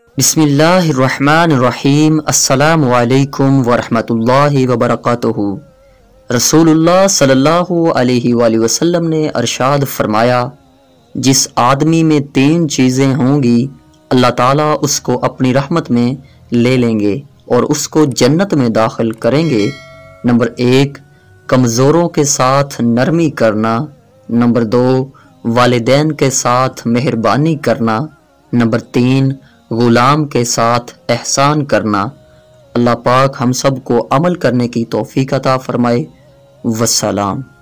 बिस्मिल्लाहिर्रहमानिर्रहीम। अस्सलामु अलैकुम वरहमतुल्लाहि वबरकातुहू। रसूलुल्लाह सल्लल्लाहु अलैहि वसल्लम ने अरशाद फरमाया, जिस आदमी में 3 चीज़ें होंगी अल्लाह ताला उसको अपनी रहमत में ले लेंगे और उसको जन्नत में दाखिल करेंगे। नंबर 1, कमज़ोरों के साथ नरमी करना। नंबर 2, वालिदैन के साथ मेहरबानी करना। नंबर 3, गुलाम के साथ एहसान करना। अल्लाह पाक हम सब को अमल करने की तौफीक अता फरमाए। वस्सलाम।